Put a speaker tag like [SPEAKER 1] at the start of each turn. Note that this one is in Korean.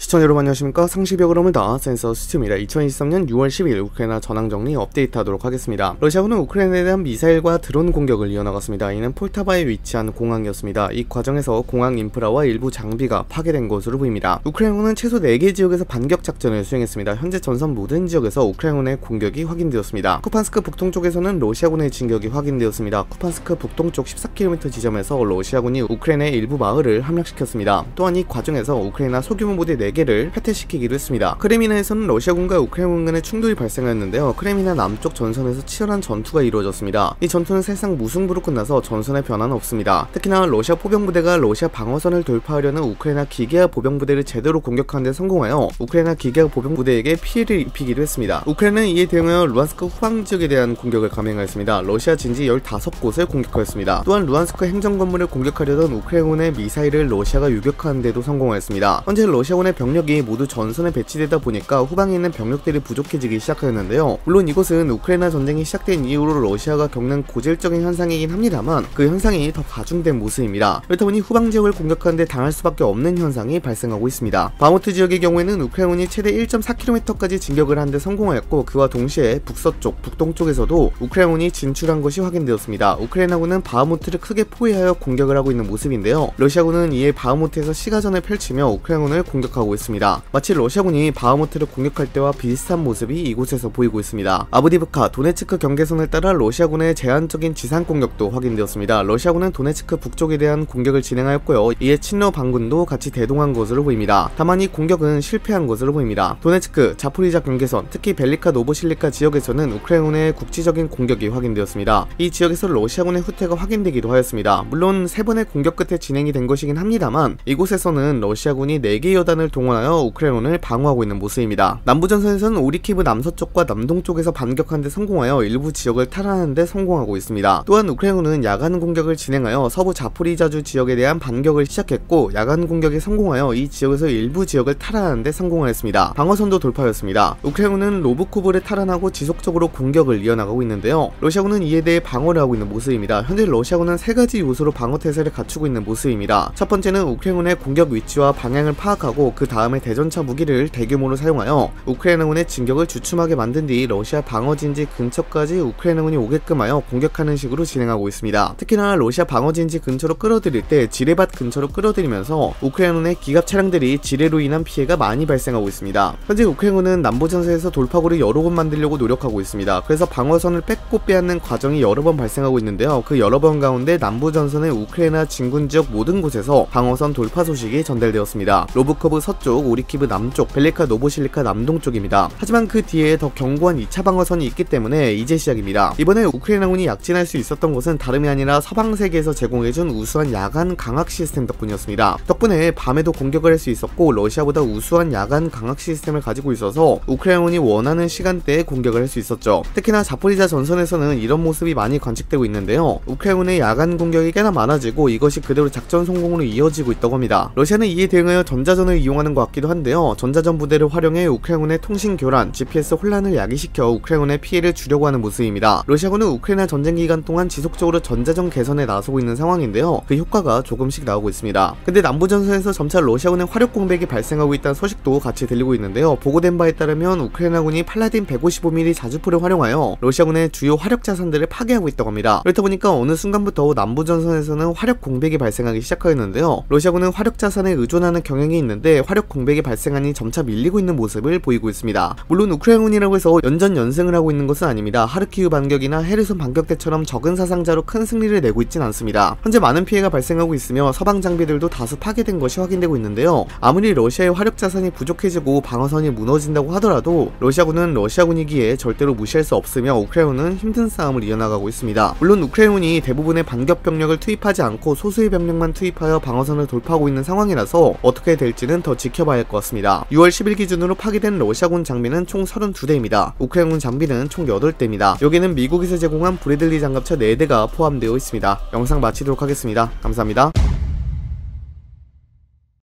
[SPEAKER 1] 시청자 여러분 안녕하십니까. 상시벽을 허물다 센서 수치입니다. 2023년 6월 10일 우크라이나 전황정리 업데이트하도록 하겠습니다. 러시아군은 우크라이나에 대한 미사일과 드론 공격을 이어나갔습니다. 이는 폴타바에 위치한 공항이었습니다. 이 과정에서 공항 인프라와 일부 장비가 파괴된 것으로 보입니다. 우크라이나군은 최소 4개 지역에서 반격 작전을 수행했습니다. 현재 전선 모든 지역에서 우크라이나군의 공격이 확인되었습니다. 쿠판스크 북동쪽에서는 러시아군의 진격이 확인되었습니다. 쿠판스크 북동쪽 14km 지점에서 러시아군이 우크라이나의 일부 마을을 함락시켰습니다. 또한 이 과정에서 우크라이나 소규모 부대 4개를 패퇴시키기도 했습니다. 크레미나에서는 러시아군과 우크라이나 간의 충돌이 발생하였는데요. 크레미나 남쪽 전선에서 치열한 전투가 이루어졌습니다. 이 전투는 사실상 무승부로 끝나서 전선에 변화는 없습니다. 특히나 러시아 포병부대가 러시아 방어선을 돌파하려는 우크라이나 기계화 보병부대를 제대로 공격하는 데 성공하여 우크라이나 기계화 보병부대에게 피해를 입히기도 했습니다. 우크라이나는 이에 대응하여 루안스크 후방 지역에 대한 공격을 감행하였습니다. 러시아 진지 15곳을 공격하였습니다. 또한 루안스크 행정건물을 공격하려던 우크라이나군의 미사일을 러시아가 유격하는 데도 성공하였습니다. 현재 러시아군의 병력이 모두 전선에 배치되다 보니까 후방에 있는 병력들이 부족해지기 시작하였는데요. 물론 이것은 우크라이나 전쟁이 시작된 이후로 러시아가 겪는 고질적인 현상이긴 합니다만 그 현상이 더 가중된 모습입니다. 그렇다 보니 후방 지역을 공격하는데 당할 수밖에 없는 현상이 발생하고 있습니다. 바무트 지역의 경우에는 우크라이나군이 최대 1.4km까지 진격을 하는 데 성공하였고 그와 동시에 북서쪽, 북동쪽에서도 우크라이나군이 진출한 것이 확인되었습니다. 우크라이나군은 바무트를 크게 포위하여 공격을 하고 있는 모습인데요. 러시아군은 이에 바무트에서 시가전을 펼치며 우크라이나군을 공격하고 있습니다. 마치 러시아군이 바흐무트를 공격할 때와 비슷한 모습이 이곳에서 보이고 있습니다. 아브디브카, 도네츠크 경계선을 따라 러시아군의 제한적인 지상 공격도 확인되었습니다. 러시아군은 도네츠크 북쪽에 대한 공격을 진행하였고요. 이에 친러 반군도 같이 대동한 것으로 보입니다. 다만 이 공격은 실패한 것으로 보입니다. 도네츠크, 자포리자 경계선, 특히 벨리카 노보실리카 지역에서는 우크라이나군의 국지적인 공격이 확인되었습니다. 이 지역에서 러시아군의 후퇴가 확인되기도 하였습니다. 물론 3번의 공격 끝에 진행이 된 것이긴 합니다만 이곳에서는 러시아군이 4개 여단을 동원하여 우크라이나군을 방어하고 있는 모습입니다. 남부전선에서는 오리키브 남서쪽과 남동쪽에서 반격하는 데 성공하여 일부 지역을 탈환하는 데 성공하고 있습니다. 또한 우크라이나군은 야간 공격을 진행하여 서부 자포리자주 지역에 대한 반격을 시작했고 야간 공격에 성공하여 이 지역에서 일부 지역을 탈환하는 데 성공하였습니다. 방어선도 돌파하였습니다. 우크라이나군은 로브코브를 탈환하고 지속적으로 공격을 이어나가고 있는데요. 러시아군은 이에 대해 방어를 하고 있는 모습입니다. 현재 러시아군은 3가지 요소로 방어 태세를 갖추고 있는 모습입니다. 첫 번째는 우크라이나군의 공격 위치와 방향을 파악하고 그 다음에 대전차 무기를 대규모로 사용하여 우크라이나군의 진격을 주춤하게 만든 뒤 러시아 방어진지 근처까지 우크라이나군이 오게끔 하여 공격하는 식으로 진행하고 있습니다. 특히나 러시아 방어진지 근처로 끌어들일 때 지뢰밭 근처로 끌어들이면서 우크라이나군의 기갑 차량들이 지뢰로 인한 피해가 많이 발생하고 있습니다. 현재 우크라이나군은 남부전선에서 돌파구를 여러 곳 만들려고 노력하고 있습니다. 그래서 방어선을 뺏고 빼앗는 과정이 여러 번 발생하고 있는데요. 그 여러 번 가운데 남부전선의 우크라이나 진군지역 모든 곳에서 방어선 돌파 소식이 전달되었습니다. 로브코브 서쪽, 오리키브 남쪽, 벨리카 노보실리카 남동쪽입니다. 하지만 그 뒤에 더 견고한 2차 방어선이 있기 때문에 이제 시작입니다. 이번에 우크라이나군이 약진할 수 있었던 것은 다름이 아니라 서방 세계에서 제공해준 우수한 야간 강악 시스템 덕분이었습니다. 덕분에 밤에도 공격을 할 수 있었고 러시아보다 우수한 야간 강악 시스템을 가지고 있어서 우크라이나군이 원하는 시간대에 공격을 할 수 있었죠. 특히나 자포리자 전선에서는 이런 모습이 많이 관측되고 있는데요. 우크라이나군의 야간 공격이 꽤나 많아지고 이것이 그대로 작전 성공으로 이어지고 있다고 합니다. 러시아는 이에 대응하여 전자전을 이용하는 것 같기도 한데요. 전자전 부대를 활용해 우크라이나군의 통신 교란, GPS 혼란을 야기시켜 우크라이나군의 피해를 주려고 하는 모습입니다. 러시아군은 우크라이나 전쟁 기간 동안 지속적으로 전자전 개선에 나서고 있는 상황인데요. 그 효과가 조금씩 나오고 있습니다. 근데 남부전선에서 점차 러시아군의 화력 공백이 발생하고 있다는 소식도 같이 들리고 있는데요. 보고된 바에 따르면 우크라이나군이 팔라딘 155mm 자주포를 활용하여 러시아군의 주요 화력 자산들을 파괴하고 있다고 합니다. 그렇다 보니까 어느 순간부터 남부전선에서는 화력 공백이 발생하기 시작하였는데요. 러시아군은 화력 자산에 의존하는 경향이 있는데 화력 공백이 발생하니 점차 밀리고 있는 모습을 보이고 있습니다. 물론 우크라이나군이라고 해서 연전연승을 하고 있는 것은 아닙니다. 하르키우 반격이나 헤르손 반격 때처럼 적은 사상자로 큰 승리를 내고 있진 않습니다. 현재 많은 피해가 발생하고 있으며 서방 장비들도 다수 파괴된 것이 확인되고 있는데요. 아무리 러시아의 화력 자산이 부족해지고 방어선이 무너진다고 하더라도 러시아군은 러시아군이기에 절대로 무시할 수 없으며 우크라이나군은 힘든 싸움을 이어나가고 있습니다. 물론 우크라이나군이 대부분의 반격 병력을 투입하지 않고 소수의 병력만 투입하여 방어선을 돌파하고 있는 상황이라서 어떻게 될지는 더 지켜봐야 할 것 같습니다. 6월 10일 기준으로 파괴된 러시아군 장비는 총 32대입니다. 우크라이나군 장비는 총 8대입니다. 여기는 미국에서 제공한 브래들리 장갑차 4대가 포함되어 있습니다. 영상 마치도록 하겠습니다. 감사합니다.